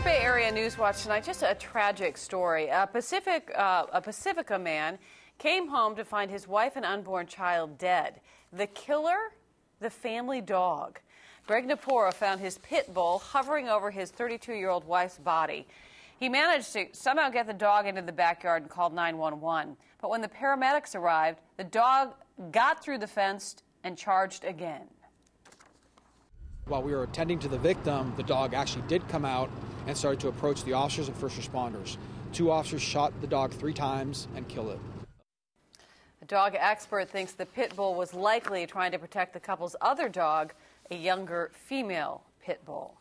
Bay Area News Watch tonight, just a tragic story. A Pacifica man came home to find his wife and unborn child dead. The killer, the family dog. Darla Napora found his pit bull hovering over his 32-year-old wife's body. He managed to somehow get the dog into the backyard and called 911. But when the paramedics arrived, the dog got through the fence and charged again. While we were attending to the victim, the dog actually did come out and started to approach the officers and first responders. 2 officers shot the dog 3 times and killed it. A dog expert thinks the pit bull was likely trying to protect the couple's other dog, a younger female pit bull.